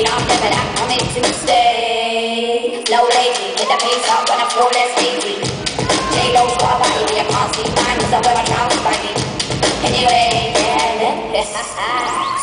I'm never that coming to stay. Low lazy, get the pace up when I flow less lazy. J-Lo's got a body, you can't see mine, cause I wear my trousers baggy. Anyway, yeah.